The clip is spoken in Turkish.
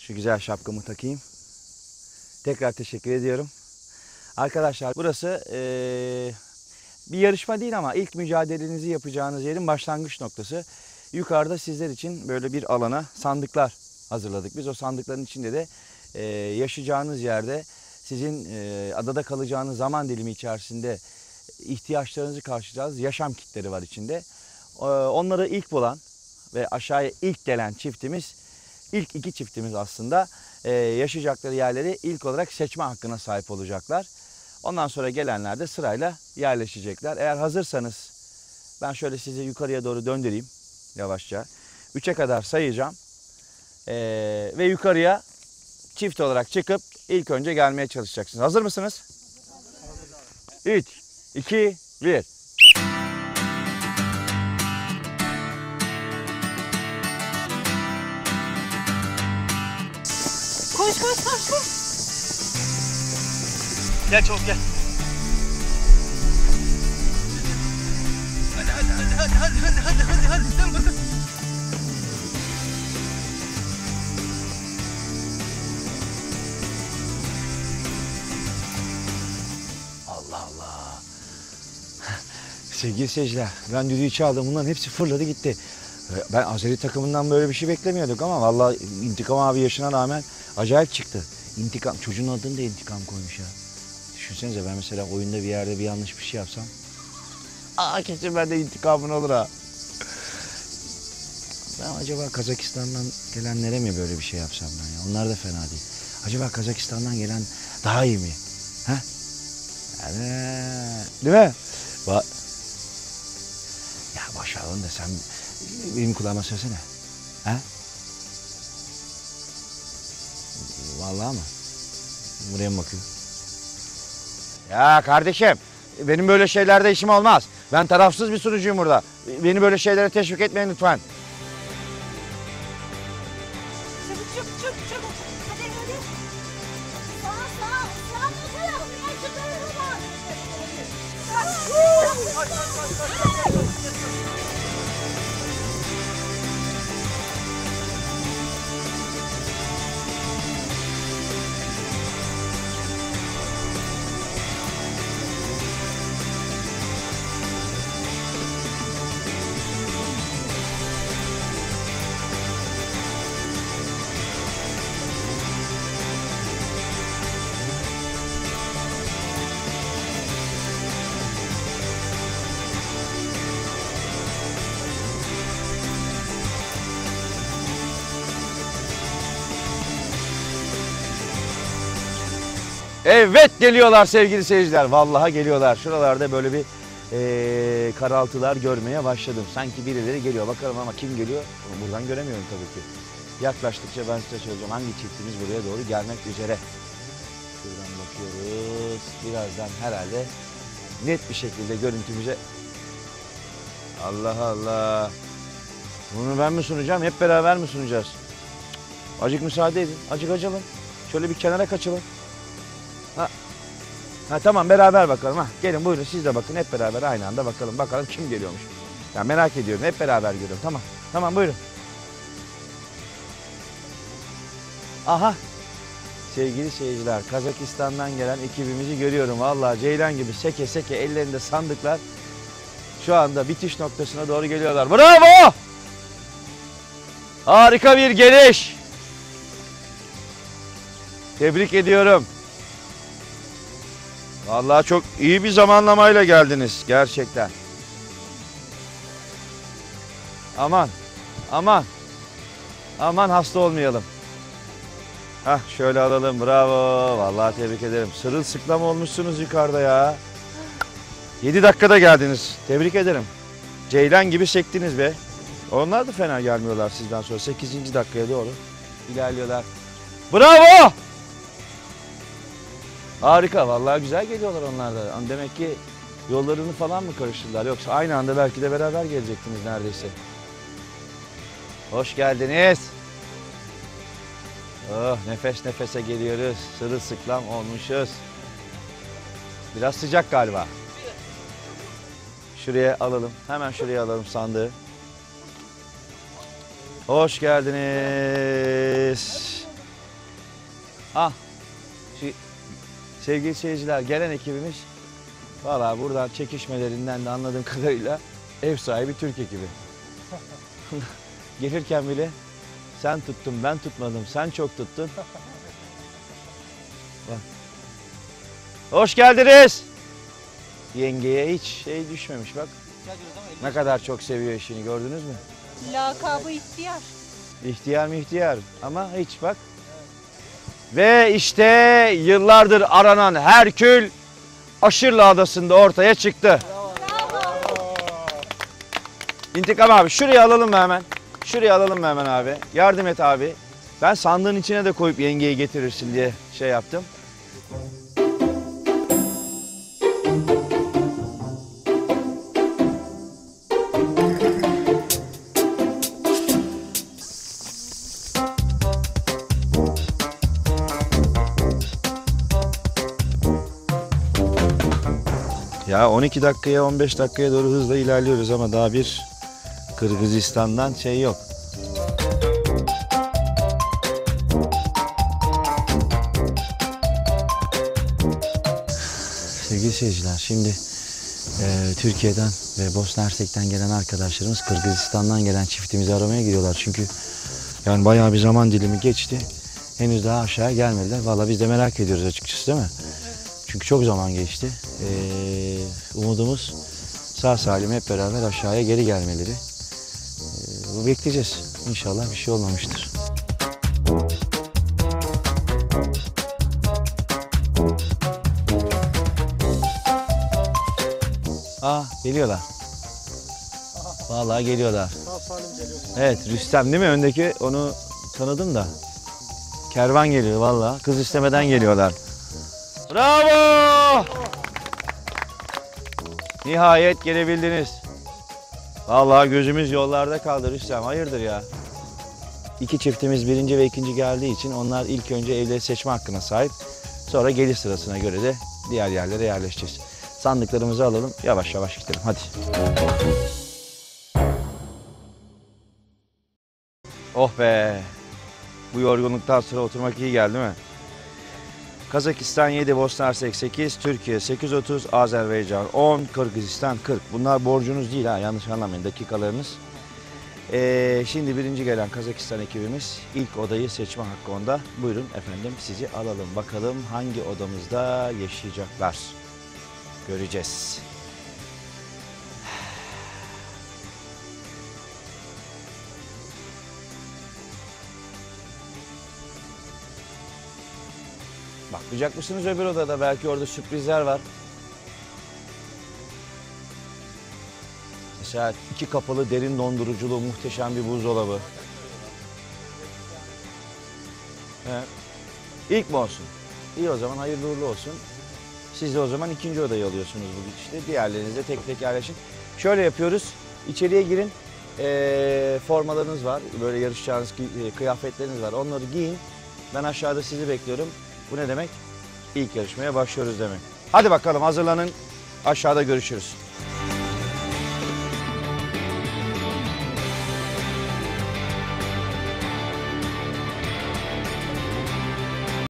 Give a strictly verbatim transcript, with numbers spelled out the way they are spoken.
Şu güzel şapkamı takayım. Tekrar teşekkür ediyorum. Arkadaşlar burası ee, bir yarışma değil ama ilk mücadelenizi yapacağınız yerin başlangıç noktası. Yukarıda sizler için böyle bir alana sandıklar hazırladık. Biz o sandıkların içinde de ee, yaşayacağınız yerde sizin ee, adada kalacağınız zaman dilimi içerisinde ihtiyaçlarınızı karşılayacağınız yaşam kitleri var içinde. Ee, onları ilk bulan ve aşağıya ilk gelen çiftimiz, ilk iki çiftimiz aslında ee, yaşayacakları yerleri ilk olarak seçme hakkına sahip olacaklar. Ondan sonra gelenler de sırayla yerleşecekler. Eğer hazırsanız ben şöyle sizi yukarıya doğru döndüreyim yavaşça. Üçe kadar sayacağım. Ee, ve yukarıya çift olarak çıkıp ilk önce gelmeye çalışacaksınız. Hazır mısınız? Üç, iki, bir. Koş koş koş koş. Gel çabuk gel. Hadi hadi hadi hadi hadi hadi hadi hadi hadi sen bakın. Allah Allah. Sevgili seyirciler, ben düdüğü çaldım. Bunların hepsi fırladı gitti. Ben Azeri takımından böyle bir şey beklemiyorduk ama vallahi İntikam abi yaşına rağmen acayip çıktı. İntikam, çocuğun adını da İntikam koymuş ya. Düşünsenize ben mesela oyunda bir yerde bir yanlış bir şey yapsam. Aa kesin bende intikamın olur ha. Ben acaba Kazakistan'dan gelenlere mi böyle bir şey yapsam ben ya? Onlar da fena değil. Acaba Kazakistan'dan gelen daha iyi mi? Ha? Yani, değil mi? Ba ya boş ver onu da sen benim kulağıma söylesene. Ha? Vallahi mı? Buraya mı bakıyor? Ya kardeşim, benim böyle şeylerde işim olmaz. Ben tarafsız bir sunucuyum burada. Beni böyle şeylere teşvik etmeyin lütfen. Çabuk çabuk çabuk çabuk. Hadi hadi. Sağa sağa. Sağa bu taraf. Buraya şu tarafa bak. Evet geliyorlar sevgili seyirciler. Vallahi geliyorlar. Şuralarda böyle bir ee, karaltılar görmeye başladım. Sanki birileri geliyor. Bakalım ama kim geliyor? Buradan göremiyorum tabii ki. Yaklaştıkça ben size söyleyeceğim hangi çiftimiz buraya doğru gelmek üzere. Şuradan bakıyoruz. Birazdan herhalde net bir şekilde görüntümüze... Allah Allah. Bunu ben mi sunacağım? Hep beraber mi sunacağız? Acık müsaade edin. Acık acalım. Şöyle bir kenara kaçalım. Ha. Ha tamam beraber bakalım ha. Gelin buyurun siz de bakın hep beraber aynı anda bakalım. Bakalım kim geliyormuş. Ya merak ediyorum hep beraber görüyorum. Tamam. Tamam buyurun. Aha. Sevgili seyirciler Kazakistan'dan gelen ekibimizi görüyorum. Vallahi ceylan gibi seke seke ellerinde sandıklar. Şu anda bitiş noktasına doğru geliyorlar. Bravo! Harika bir geliş. Tebrik ediyorum. Vallahi çok iyi bir zamanlamayla geldiniz gerçekten. Aman, aman, aman hasta olmayalım. Hah şöyle alalım bravo. Vallahi tebrik ederim. Sırılsıklam olmuşsunuz yukarıda ya. yedi dakikada geldiniz. Tebrik ederim. Ceylan gibi sektiniz be. Onlar da fena gelmiyorlar sizden sonra. sekizinci dakikaya doğru ilerliyorlar. Bravo! Harika. Vallahi güzel geliyorlar onlar da. Demek ki yollarını falan mı karıştırdılar? Yoksa aynı anda belki de beraber gelecektiniz neredeyse. Hoş geldiniz. Oh, nefes nefese geliyoruz. Sırılsıklam olmuşuz. Biraz sıcak galiba. Şuraya alalım. Hemen şuraya alalım sandığı. Hoş geldiniz. Ah, şu, sevgili seyirciler, gelen ekibimiz valla buradan çekişmelerinden de anladığım kadarıyla ev sahibi Türk ekibi. Gelirken bile sen tuttun, ben tutmadım, sen çok tuttun. Bak. Hoş geldiniz. Yengeye hiç şey düşmemiş bak. Ne kadar çok seviyor işini, gördünüz mü? Lakabı ihtiyar. İhtiyar mı ihtiyar ama hiç bak. Ve işte yıllardır aranan Herkül Aşırlı Adası'nda ortaya çıktı. İntikam abi şuraya alalım mı hemen? Şuraya alalım mı hemen abi? Yardım et abi. Ben sandığın içine de koyup yengeyi getirirsin diye şey yaptım. Ya on iki dakikaya on beş dakikaya doğru hızla ilerliyoruz ama daha bir Kırgızistan'dan şey yok. Sevgili seyirciler, şimdi e, Türkiye'den ve Bosna Hersek'ten gelen arkadaşlarımız Kırgızistan'dan gelen çiftimizi aramaya gidiyorlar. Çünkü yani bayağı bir zaman dilimi geçti. Henüz daha aşağıya gelmediler. Vallahi biz de merak ediyoruz açıkçası, değil mi? Çünkü çok zaman geçti. Ee, umudumuz sağ salim hep beraber aşağıya geri gelmeleri. Ee, bekleyeceğiz. İnşallah bir şey olmamıştır. Aa, geliyorlar. Vallahi geliyorlar. Evet, Rüstem değil mi? Öndeki, onu tanıdım da. Kervan geliyor vallahi. Kız istemeden geliyorlar. Bravo! Nihayet gelebildiniz. Vallahi gözümüz yollarda kaldı Rüstem. Hayırdır ya? İki çiftimiz birinci ve ikinci geldiği için onlar ilk önce evleri seçme hakkına sahip. Sonra geliş sırasına göre de diğer yerlere yerleşeceğiz. Sandıklarımızı alalım. Yavaş yavaş gidelim. Hadi. Oh be! Bu yorgunluktan sonra oturmak iyi geldi değil mi? Kazakistan yedi, Bosna Hersek sekiz, Türkiye sekiz otuz, Azerbaycan on, Kırgızistan kırk. Bunlar borcunuz değil ha, yanlış anlamayın, dakikalarınız. Ee, şimdi birinci gelen Kazakistan ekibimiz ilk odayı seçme hakkı onda. Buyurun efendim, sizi alalım. Bakalım hangi odamızda yaşayacaklar. Göreceğiz. Bakmayacak mısınız öbür odada? Belki orada sürprizler var. Mesela iki kapılı derin donduruculu muhteşem bir buzdolabı. Evet. İlk mi olsun? İyi, o zaman hayırlı uğurlu olsun. Siz de o zaman ikinci odayı alıyorsunuz bu gidişte. Diğerleriniz de tek tek yerleşin. Şöyle yapıyoruz. İçeriye girin. Ee, formalarınız var. Böyle yarışacağınız kıyafetleriniz var. Onları giyin. Ben aşağıda sizi bekliyorum. Bu ne demek? İlk yarışmaya başlıyoruz demek. Hadi bakalım, hazırlanın. Aşağıda görüşürüz.